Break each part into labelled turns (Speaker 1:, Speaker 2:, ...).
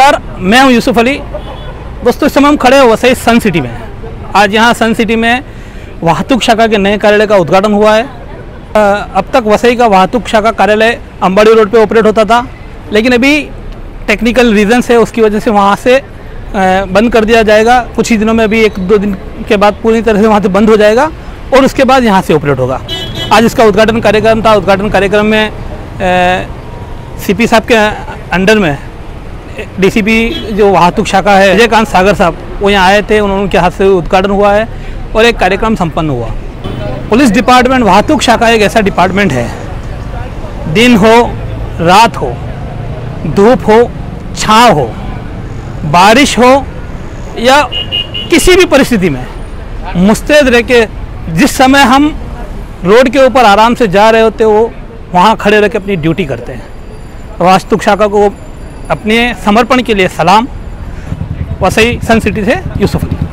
Speaker 1: नमस्कार, मैं हूं यूसुफ अली। दोस्तों, इस समय हम खड़े हैं वसई सन सिटी में। आज यहां सन सिटी में वाहतुक शाखा के नए कार्यालय का उद्घाटन हुआ है। अब तक वसई का वाहतुक शाखा कार्यालय अंबाड़ी रोड पे ऑपरेट होता था, लेकिन अभी टेक्निकल रीजंस है, उसकी वजह से वहां से बंद कर दिया जाएगा। कुछ ही दिनों में, अभी 1-2 दिन के बाद पूरी तरह से वहाँ से बंद हो जाएगा और उसके बाद यहाँ से ऑपरेट होगा। आज इसका उद्घाटन कार्यक्रम था। उद्घाटन कार्यक्रम में सीपी साहब के अंडर में डीसीपी जो वाहतुक शाखा है विजयकांत सागर साहब, वो यहाँ आए थे। उनके हाथ से उद्घाटन हुआ है और एक कार्यक्रम संपन्न हुआ। पुलिस डिपार्टमेंट, वाहतुक शाखा एक ऐसा डिपार्टमेंट है, दिन हो रात हो, धूप हो छाँव हो, बारिश हो या किसी भी परिस्थिति में मुस्तैद रह के, जिस समय हम रोड के ऊपर आराम से जा रहे होते वो वहाँ खड़े रह के अपनी ड्यूटी करते हैं। वाहतुक शाखा को अपने समर्पण के लिए सलाम। वसई सन सिटी से यूसुफ अली।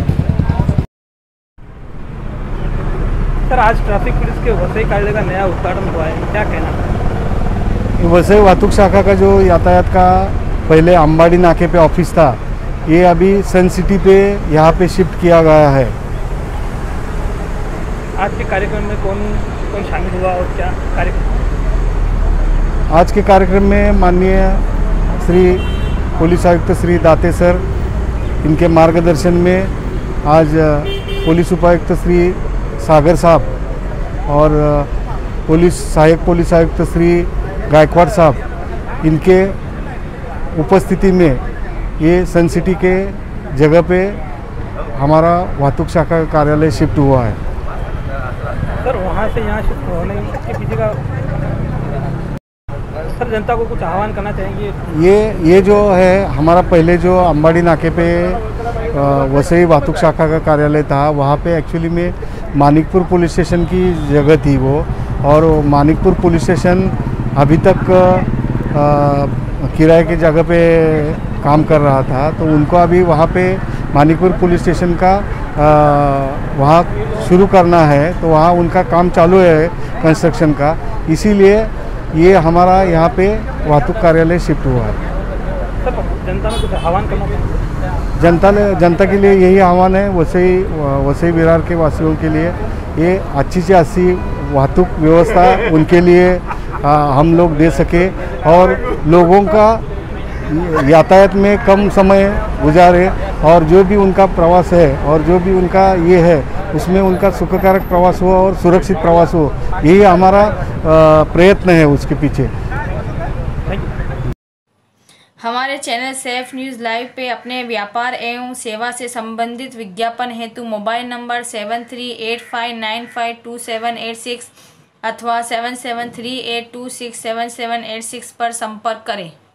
Speaker 1: सर, आज ट्रैफिक पुलिस के वसई कार्यालय का नया उद्घाटन हुआ है, क्या कहना है?
Speaker 2: वसई वाहतुक शाखा का जो यातायात का पहले अंबाड़ी नाके पे ऑफिस था, ये अभी सन सिटी पे यहाँ पे शिफ्ट किया गया है।
Speaker 1: आज के कार्यक्रम में कौन कौन शामिल हुआ और क्या कार्यक्रम?
Speaker 2: आज के कार्यक्रम में माननीय श्री पुलिस आयुक्त श्री दाते सर, इनके मार्गदर्शन में आज पुलिस उपायुक्त श्री सागर साहब और सहायक पुलिस आयुक्त श्री गायकवाड़ साहब, इनके उपस्थिति में ये सन सिटी के जगह पे हमारा वाहतुक शाखा का कार्यालय शिफ्ट हुआ है।
Speaker 1: सर, वहाँ से यहाँ शिफ्ट होने के पीछे का सर जनता को कुछ आह्वान करना चाहेंगे?
Speaker 2: ये जो है हमारा पहले जो अंबाड़ी नाके पे वसई वाहतुक शाखा का कार्यालय था, वहाँ पे एक्चुअली में मानिकपुर पुलिस स्टेशन की जगह थी वो, और मानिकपुर पुलिस स्टेशन अभी तक किराए की जगह पे काम कर रहा था, तो उनको अभी वहाँ पे मानिकपुर पुलिस स्टेशन का वहाँ शुरू करना है, तो वहाँ उनका काम चालू है कंस्ट्रक्शन का, इसीलिए ये हमारा यहाँ पे वाहतुक कार्यालय शिफ्ट हुआ है।
Speaker 1: सर, जनता में कुछ आह्वान करना चाहिए?
Speaker 2: जनता के लिए यही आह्वान है, वसई विरार के वासियों के लिए, ये अच्छी से अच्छी वाहतुक व्यवस्था उनके लिए हम लोग दे सके और लोगों का यातायात में कम समय गुजारे, और जो भी उनका प्रवास है और जो भी उनका ये है उसमें उनका सुखकारक प्रवास हो और सुरक्षित प्रवास हो, यही हमारा प्रयत्न है उसके पीछे।
Speaker 3: हमारे चैनल सेफ न्यूज़ लाइव पे अपने व्यापार एवं सेवा से संबंधित विज्ञापन हेतु मोबाइल नंबर 7385952786 अथवा 7738267786 पर संपर्क करें।